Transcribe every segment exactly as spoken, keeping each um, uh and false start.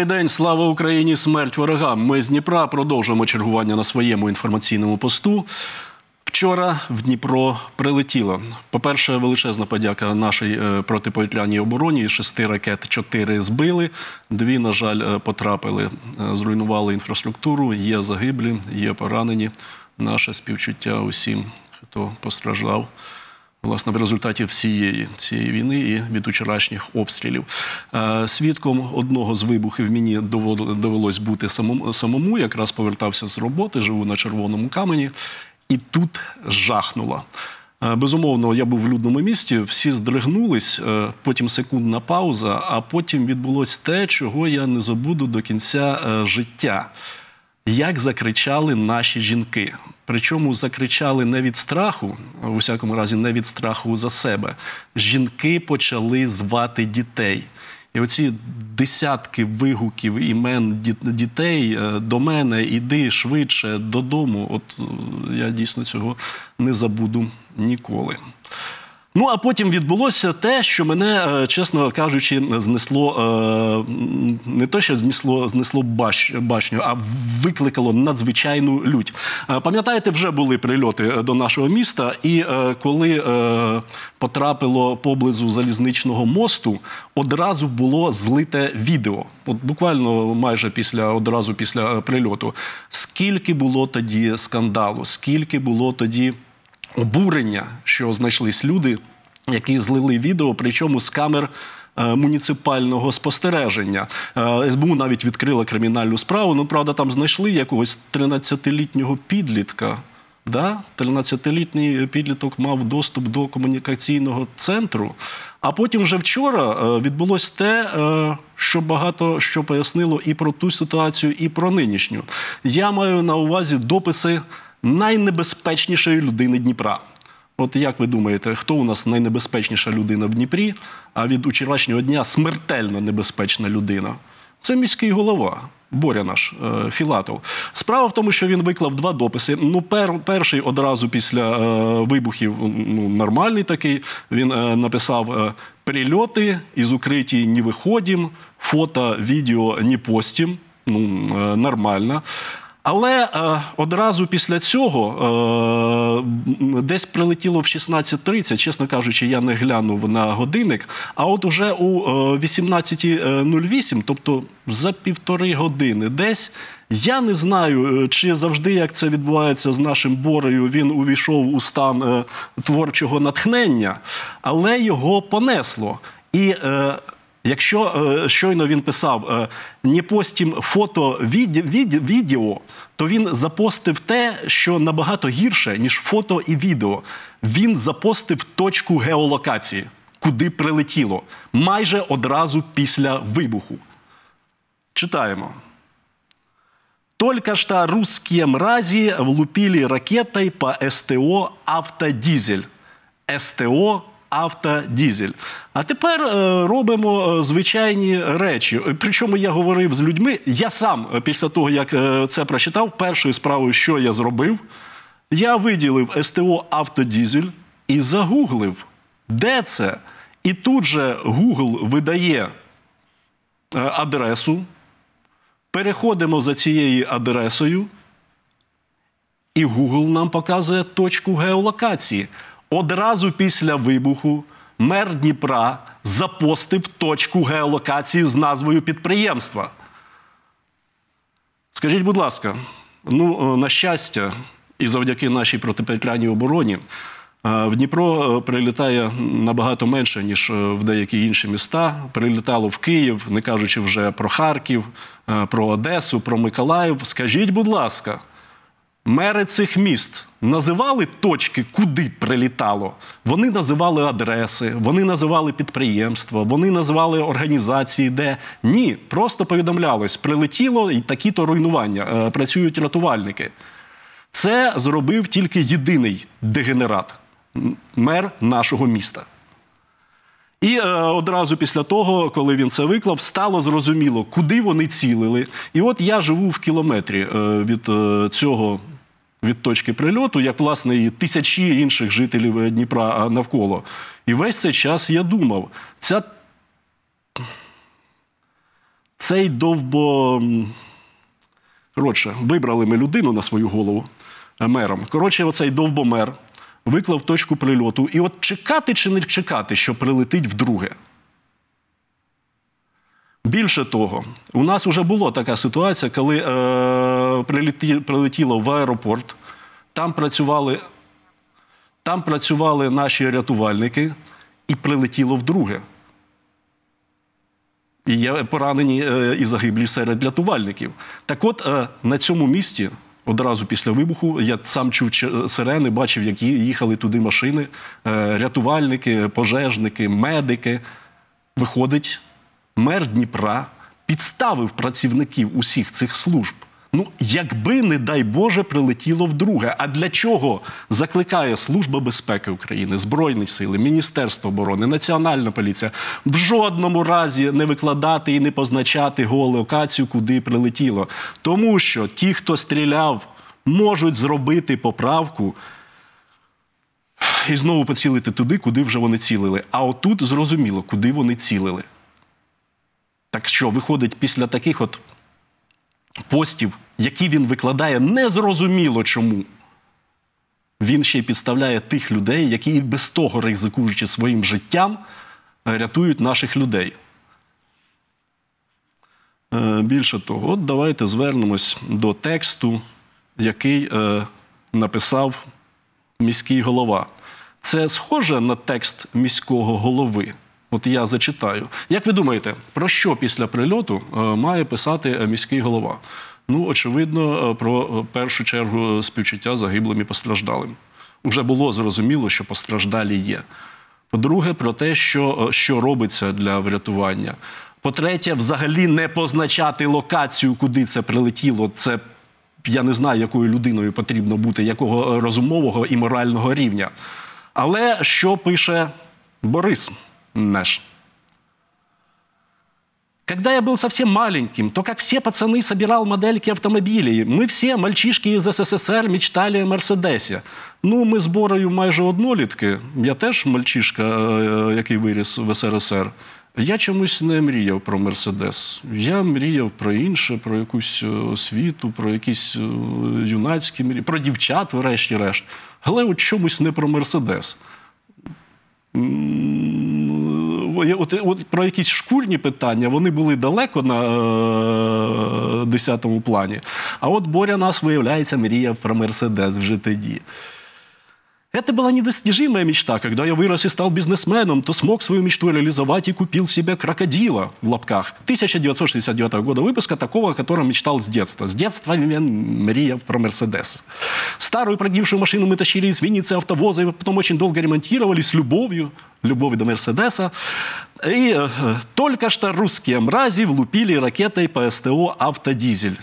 Добрий день, слава Україні, смерть ворогам. Ми з Дніпра продовжуємо чергування на своєму інформаційному посту. Вчора в Дніпро прилетіло. По-перше, величезна подяка нашій протиповітряній обороні. Шести ракет, чотири збили, дві, на жаль, потрапили, зруйнували інфраструктуру, є загиблі, є поранені. Наше співчуття усім, хто постраждав, власне, в результаті всієї цієї війни і від вчорашніх обстрілів. Свідком одного з вибухів мені довелось бути самому, якраз повертався з роботи, живу на Червоному Камені, і тут жахнуло. Безумовно, я був в людному місті, всі здригнулись, потім секундна пауза, а потім відбулось те, чого я не забуду до кінця життя. Як закричали наші жінки. Причому закричали не від страху, у всякому разі не від страху за себе. Жінки почали звати дітей. І оці десятки вигуків імен дітей до мене, іди швидше додому, от я дійсно цього не забуду ніколи. Ну, а потім відбулося те, що мене, чесно кажучи, знесло, не то, що знесло, знесло башню, а викликало надзвичайну лють. Пам'ятаєте, вже були прильоти до нашого міста, і коли потрапило поблизу залізничного мосту, одразу було злите відео. От буквально майже після, одразу після прильоту. Скільки було тоді скандалу, скільки було тоді обурення, що знайшлись люди, які злили відео, причому з камер муніципального спостереження. ес бе у навіть відкрила кримінальну справу, ну, правда, там знайшли якогось тринадцятилітнього підлітка. Да? тринадцятилітній підліток мав доступ до комунікаційного центру. А потім вже вчора відбулось те, що багато що пояснило і про ту ситуацію, і про нинішню. Я маю на увазі дописи найнебезпечнішої людини Дніпра. От як ви думаєте, хто у нас найнебезпечніша людина в Дніпрі, а від вчорашнього дня смертельно небезпечна людина? Це міський голова, Боря наш, е, Філатов. Справа в тому, що він виклав два дописи. Ну, пер, перший одразу після е, вибухів, ну, нормальний такий, він е, написав е, «Прильоти, із укриття не виходим, фото, відео не постим». Ну, е, нормально. Але е, одразу після цього е, десь прилетіло в шістнадцять тридцять, чесно кажучи, я не глянув на годинник, а от уже у е, вісімнадцять нуль вісім, тобто за півтори години десь, я не знаю, чи завжди, як це відбувається з нашим Борею, він увійшов у стан е, творчого натхнення, але його понесло. І е, якщо е, щойно він писав е, «не постім фото, віде, віде, відео», то він запостив те, що набагато гірше, ніж фото і відео. Він запостив точку геолокації, куди прилетіло, майже одразу після вибуху. Читаємо. «Только что русские мрази влупили ракетой по ес те о «Автодизель». ес те о «Автодизель». А тепер е, робимо звичайні речі. Причому я говорив з людьми, я сам, після того, як е, це прочитав, першою справою, що я зробив, я виділив ес те о «Автодизель» і загуглив, де це. І тут же Google видає е, адресу, переходимо за цією адресою, і Google нам показує точку геолокації. Одразу після вибуху мер Дніпра запостив точку геолокації з назвою підприємства. Скажіть, будь ласка, ну, на щастя, і завдяки нашій протиповітряній обороні, в Дніпро прилітає набагато менше, ніж в деякі інші міста. Прилітало в Київ, не кажучи вже про Харків, про Одесу, про Миколаїв. Скажіть, будь ласка, мери цих міст називали точки, куди прилітало? Вони називали адреси, вони називали підприємства, вони називали організації, де? Ні, просто повідомлялось, прилетіло і такі-то руйнування, працюють рятувальники. Це зробив тільки єдиний дегенерат – мер нашого міста. І е, одразу після того, коли він це виклав, стало зрозуміло, куди вони цілили. І от я живу в кілометрі е, від е, цього, від точки прильоту, як, власне, і тисячі інших жителів Дніпра навколо. І весь цей час я думав, ця цей довбо... Коротше, вибрали ми людину на свою голову мером. Коротше, оцей довбомер виклав точку прильоту. І от чекати чи не чекати, що прилетить вдруге? Більше того, у нас вже була така ситуація, коли е, прилеті, прилетіло в аеропорт, там працювали, там працювали наші рятувальники, і прилетіло вдруге. І є поранені е, і загиблі серед рятувальників. Так от, е, на цьому місці, одразу після вибуху, я сам чув сирени, бачив, які їхали туди машини, е, рятувальники, пожежники, медики. Виходить, мер Дніпра підставив працівників усіх цих служб. Ну, якби, не дай Боже, прилетіло вдруге. А для чого закликає Служба безпеки України, Збройні сили, Міністерство оборони, Національна поліція в жодному разі не викладати і не позначати геолокацію, куди прилетіло. Тому що ті, хто стріляв, можуть зробити поправку і знову поцілити туди, куди вже вони цілили. А отут зрозуміло, куди вони цілили. Так що, виходить, після таких от постів, які він викладає незрозуміло чому, він ще й підставляє тих людей, які і без того, ризикуючи своїм життям, рятують наших людей. Більше того, от давайте звернемось до тексту, який е, написав міський голова. Це схоже на текст міського голови? От я зачитаю. Як ви думаєте, про що після прильоту е, має писати міський голова? Ну, очевидно, про в першу чергу співчуття загиблим і постраждалим. Уже було зрозуміло, що постраждалі є. По-друге, про те, що, що робиться для врятування. По-третє, взагалі не позначати локацію, куди це прилетіло. Це, я не знаю, якою людиною потрібно бути, якого розумового і морального рівня. Але що пише Борис наш? Когда я был совсем маленьким, то, как все пацаны, собирал модельки автомобилей. Мы все, мальчишки из СССР, мечтали о Мерседесі. Ну, ми з Борою майже однолітки. Я теж мальчишка, який виріс в СРСР. Я чомусь не мріяв про Мерседес. Я мріяв про інше, про якусь освіту, про якісь юнацькі мрії, про дівчат, врешті-решт. Але от чомусь не про Мерседес. От, от про якісь шкурні питання, вони були далеко на е, десятому плані. А от Боря нас, виявляється, мріяв про Мерседес вже тоді. Это была недостижимая мечта. Когда я вырос и стал бизнесменом, то смог свою мечту реализовать и купил себе крокодила, в лапках, тысяча девятьсот шестьдесят девятого года выпуска, такого, о котором мечтал с детства. С детства я мріяв про Мерседес. Старую прогнившую машину мы тащили из Винницы автовоза, и потом очень долго ремонтировали с любовью, любовью до Мерседеса. И э, только что русские мрази влупили ракетой по СТО «Автодизель».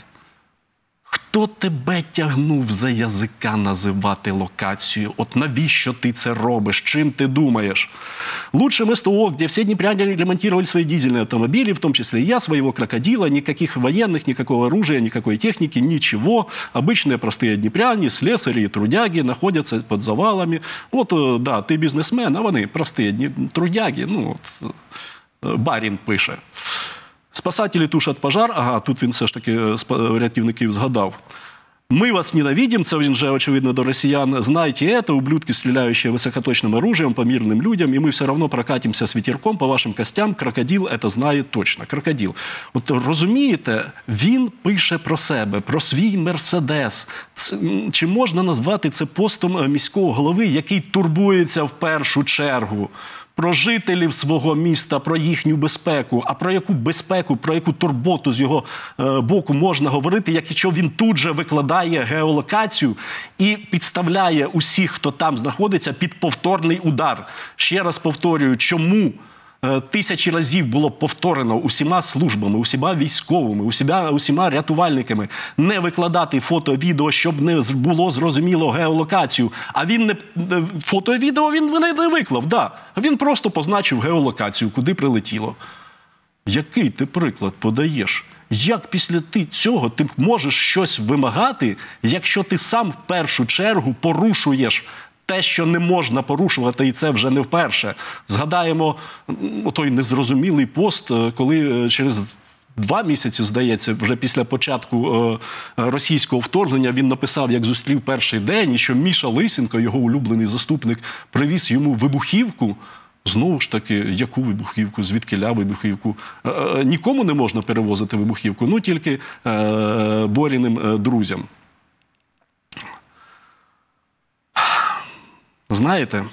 Хто тебе тягнув за язика називати локацію? От навіщо ти це робиш? Чим ти думаєш? Лучшим СТО, где все днепряне ремонтировали свои дизельные автомобили, в том числе и я, своего крокодила, никаких военных, никакого оружия, никакой техники, ничего. Обычные простые днепряне, слесари и трудяги находятся под завалами. Вот, да, ти бізнесмен, а вони прості трудяги. Ну, от, Барін пише. Спасателі тушать пожар. Ага, тут він все ж таки рятівників згадав. Ми вас ненавидим, це він вже, очевидно, до росіян. Знаєте это, ублюдки, стріляючі високоточним оружием по мирним людям, і ми все одно прокатимося з ветерком по вашим костям. Крокодил это знає точно. Крокодил. От розумієте, він пише про себе, про свій Мерседес. Чи можна назвати це постом міського голови, який турбується в першу чергу про жителів свого міста, про їхню безпеку? А про яку безпеку, про яку турботу з його е, боку можна говорити, якщо він тут же викладає геолокацію і підставляє усіх, хто там знаходиться, під повторний удар? Ще раз повторюю, чому е, тисячі разів було повторено усіма службами, усіма військовими, усіма, усіма рятувальниками не викладати фото, відео, щоб не було зрозуміло геолокацію. А він не фото, відео він не виклав, да. Він просто позначив геолокацію, куди прилетіло. Який ти приклад подаєш? Як після цього ти можеш щось вимагати, якщо ти сам в першу чергу порушуєш те, що не можна порушувати, і це вже не вперше? Згадаємо той незрозумілий пост, коли через два місяці, здається, вже після початку російського вторгнення він написав, як зустрів перший день, і що Міша Лисенко, його улюблений заступник, привіз йому вибухівку. Знову ж таки, яку вибухівку, звідкиля вибухівку? Нікому не можна перевозити вибухівку, ну тільки Боріним друзям. Знаєте,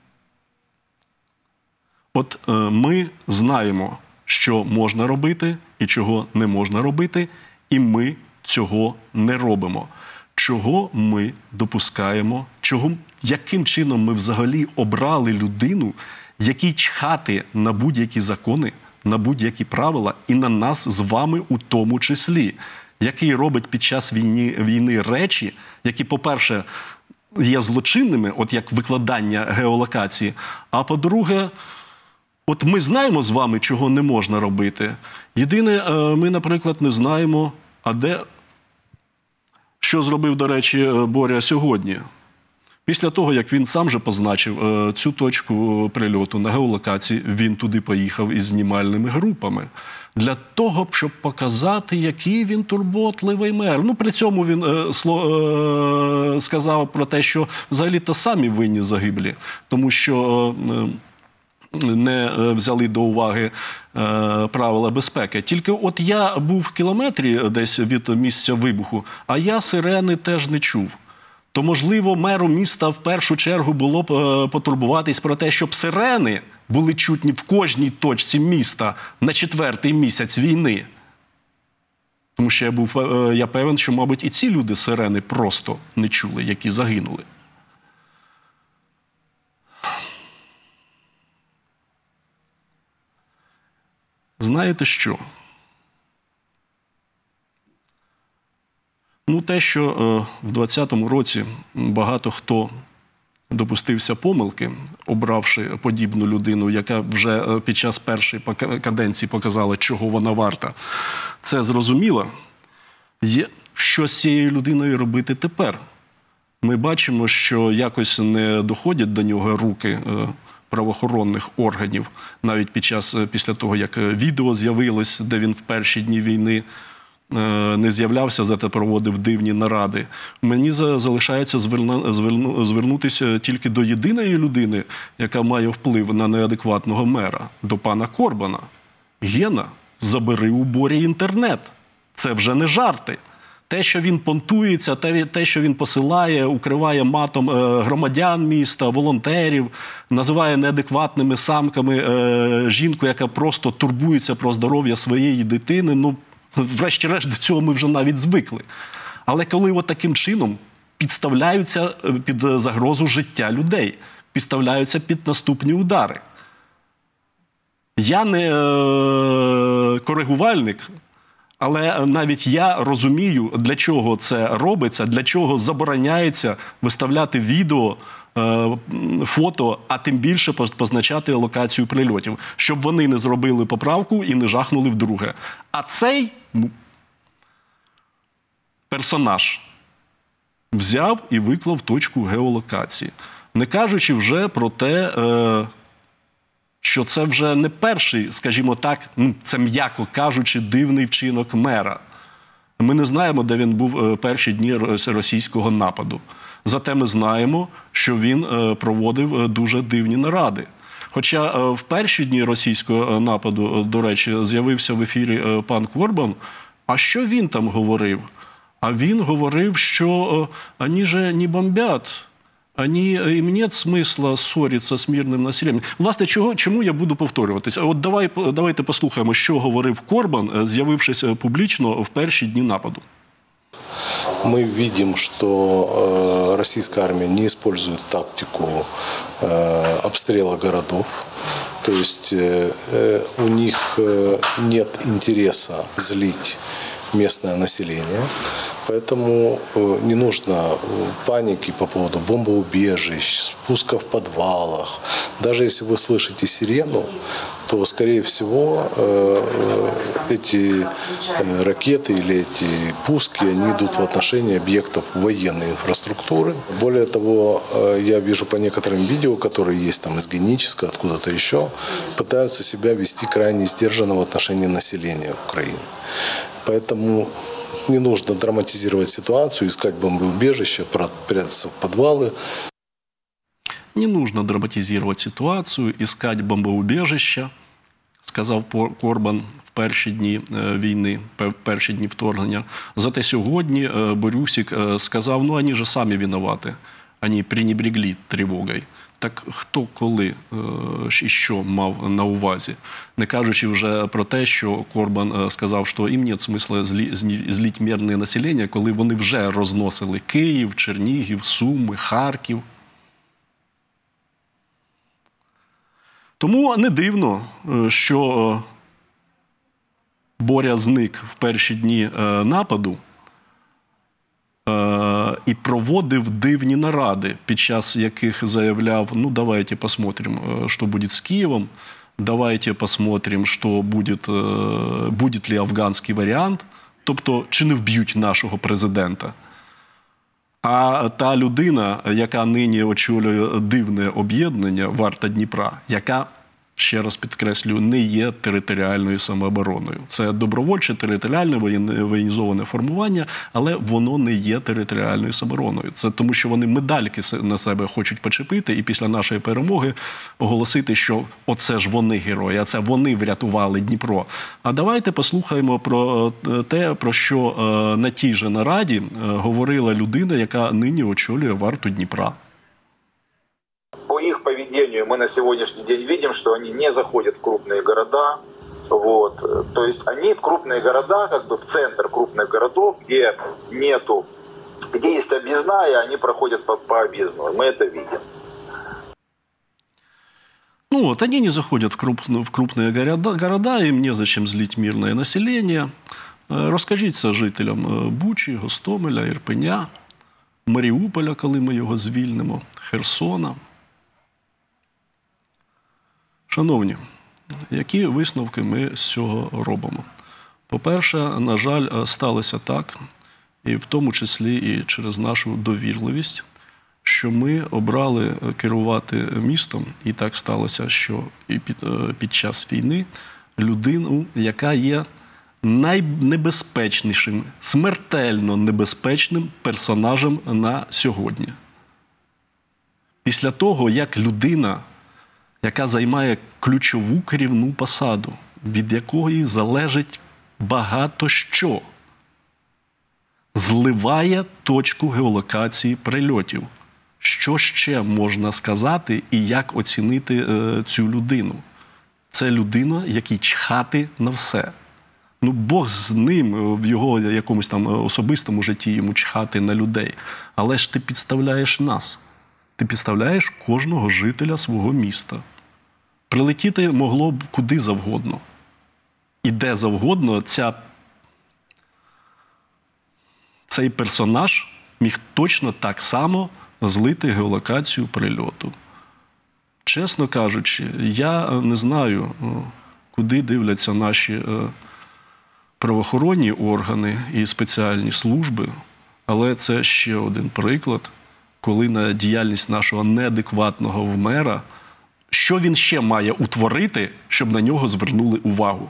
от ми знаємо, що можна робити і чого не можна робити, і ми цього не робимо. Чого ми допускаємо, чого, яким чином ми взагалі обрали людину, якій чхати на будь-які закони, на будь-які правила, і на нас з вами у тому числі, який робить під час війни, війни речі, які, по-перше, є злочинними, от як викладання геолокації, а по-друге, от ми знаємо з вами, чого не можна робити. Єдине, ми, наприклад, не знаємо, а де, що зробив, до речі, Боря сьогодні. Після того, як він сам же позначив цю точку прильоту на геолокації, він туди поїхав із знімальними групами. Для того, щоб показати, який він турботливий мер. Ну, при цьому він е, сло, е, сказав про те, що взагалі-то самі винні загиблі, тому що е, не взяли до уваги е, правила безпеки. Тільки от я був в кілометрі десь від місця вибуху, а я сирени теж не чув. То, можливо, меру міста в першу чергу було б е, потурбуватись про те, щоб сирени були чутні в кожній точці міста на четвертий місяць війни. Тому що я, був, е, я певен, що, мабуть, і ці люди сирени просто не чули, які загинули. Знаєте що? Ну, те, що е, в двадцятому році багато хто допустився помилки, обравши подібну людину, яка вже під час першої каденції показала, чого вона варта, це зрозуміло. Є, що з цією людиною робити тепер? Ми бачимо, що якось не доходять до нього руки е, правоохоронних органів, навіть під час, після того, як відео з'явилось, де він в перші дні війни не з'являвся, зате проводив дивні наради. Мені залишається звернутися тільки до єдиної людини, яка має вплив на неадекватного мера, до пана Корбана. Гена, забери у Борі інтернет. Це вже не жарти. Те, що він понтується, те, що він посилає, укриває матом громадян міста, волонтерів, називає неадекватними самками жінку, яка просто турбується про здоров'я своєї дитини, ну, врешті-решт, до цього ми вже навіть звикли. Але коли от таким чином підставляються під загрозу життя людей, підставляються під наступні удари. Я не е, коригувальник, але навіть я розумію, для чого це робиться, для чого забороняється виставляти відео, е, фото, а тим більше позначати локацію прильотів, щоб вони не зробили поправку і не жахнули вдруге. А цей персонаж взяв і виклав точку геолокації. Не кажучи вже про те, е, що це вже не перший, скажімо так, ну, це м'яко кажучи, дивний вчинок мера. Ми не знаємо, де він був перші дні російського нападу. Зате ми знаємо, що він проводив дуже дивні наради. Хоча в перші дні російського нападу, до речі, з'явився в ефірі пан Корбан, а що він там говорив? А він говорив, що «они же не бомбят». Ані, їм нет смисла ссоритися з мирним населенням. Власне, чого, чому я буду повторюватися? От давай, давайте послухаємо, що говорив Корбан, з'явившись публічно в перші дні нападу. Мы видим, что российская армия не использует тактику обстрела городов. То есть у них нет интереса злить местное население. Поэтому не нужно паники по поводу бомбоубежищ, спуска в подвалах. Даже если вы слышите сирену, то, скорее всего, эти ракеты или эти пуски, они идут в отношении объектов военной инфраструктуры. Более того, я вижу по некоторым видео, которые есть там из Генического, откуда-то еще, пытаются себя вести крайне сдержанно в отношении населения Украины. Поэтому не нужно драматизировать ситуацию, искать бомбоубежища, прятаться в подвалы. Не нужно драматизировать ситуацию, искать бомбоубежища, сказав Корбан в перші дні війни, в перші дні вторгнення. Зате сьогодні Борюсик сказав, ну, вони же самі винуваті, вони пренебрегли тривогою. Так хто коли і що мав на увазі? Не кажучи вже про те, що Корбан сказав, що їм немає смисла злити мирне населення, коли вони вже розносили Київ, Чернігів, Суми, Харків. Тому не дивно, що Боря зник в перші дні нападу і проводив дивні наради, під час яких заявляв, ну, давайте посмотрим, що буде з Києвом, давайте посмотрим, що буде, буде ли афганський варіант, тобто, чи не вб'ють нашого президента. А та людина, яка нині очолює дивне об'єднання «Варта Дніпра», яка, ще раз підкреслюю, не є територіальною самообороною. Це добровольче територіальне воєнізоване формування, але воно не є територіальною самообороною. Це тому, що вони медальки на себе хочуть почепити і після нашої перемоги оголосити, що оце ж вони герої, а це вони врятували Дніпро. А давайте послухаємо про те, про що на тій же нараді говорила людина, яка нині очолює «Варту Дніпра». По их поведению мы на сегодняшний день видим, что они не заходят в крупные города. Вот. То есть они в крупные города, как бы в центр крупных городов, где нету, где есть объездная, они проходят по, по объездной. Мы это видим. Ну вот, они не заходят в, круп, в крупные города, города, им незачем злить мирное население. Розкажіть жителям Бучі, Гостомеля, Ірпеня, Маріуполя, коли ми його звільнимо, Херсона. Шановні, які висновки ми з цього робимо? По-перше, на жаль, сталося так, і в тому числі і через нашу довірливість, що ми обрали керувати містом, і так сталося, що і під, під час війни, людину, яка є найнебезпечнішим, смертельно небезпечним персонажем на сьогодні. Після того, як людина, яка займає ключову керівну посаду, від якої залежить багато що, зливає точку геолокації прильотів. Що ще можна сказати і як оцінити е, цю людину? Це людина, якій чхати на все. Ну, Бог з ним, в його якомусь там особистому житті йому чхати на людей. Але ж ти підставляєш нас. Ти підставляєш кожного жителя свого міста. Прилетіти могло б куди завгодно. І де завгодно ця, цей персонаж міг точно так само злити геолокацію прильоту. Чесно кажучи, я не знаю, куди дивляться наші правоохоронні органи і спеціальні служби, але це ще один приклад, коли на діяльність нашого неадекватного мера, що він ще має утворити, щоб на нього звернули увагу.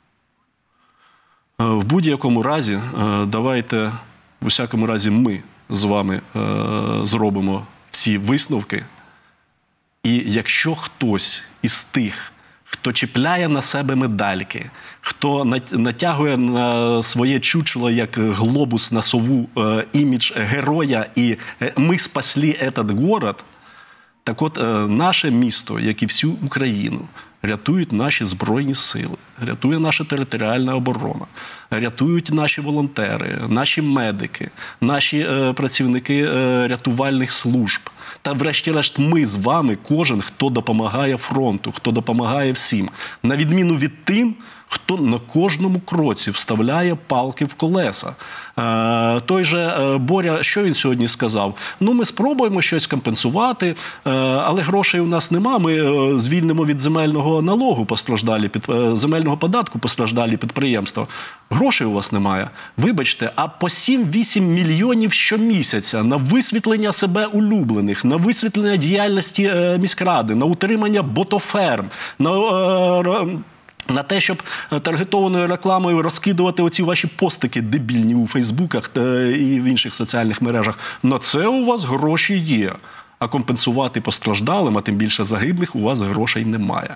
В будь-якому разі, давайте, в усякому разі, ми з вами зробимо всі висновки. І якщо хтось із тих, хто чіпляє на себе медальки, хто натягує на своє чучело, як глобус на сову, імідж героя і «ми спасли этот город», так от наше місто, як і всю Україну, рятують наші Збройні Сили, рятує наша територіальна оборона, рятують наші волонтери, наші медики, наші е, працівники е, рятувальних служб. Та врешті-решт ми з вами, кожен, хто допомагає фронту, хто допомагає всім. На відміну від тим, хто на кожному кроці вставляє палки в колеса. Е, той же е, Боря, що він сьогодні сказав? Ну, ми спробуємо щось компенсувати, е, але грошей у нас нема, ми е, звільнимо від земельного налогу постраждалі, під, е, земельного податку постраждалі підприємства. Грошей у вас немає. Вибачте, а по сім-вісім мільйонів щомісяця на висвітлення себе улюблених, на висвітлення діяльності е, міськради, на утримання ботоферм, на... Е, на те, щоб таргетованою рекламою розкидувати оці ваші постики дебільні у Фейсбуках і в інших соціальних мережах. На це у вас гроші є. А компенсувати постраждалим, а тим більше загиблих, у вас грошей немає.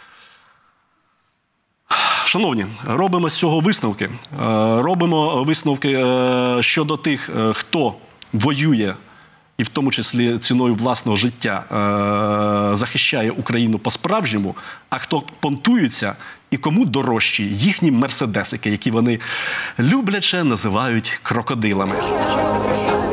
Шановні, робимо з цього висновки. Робимо висновки щодо тих, хто воює, і в тому числі ціною власного життя е- захищає Україну по-справжньому, а хто понтується і кому дорожчі їхні мерседесики, які вони любляче називають крокодилами.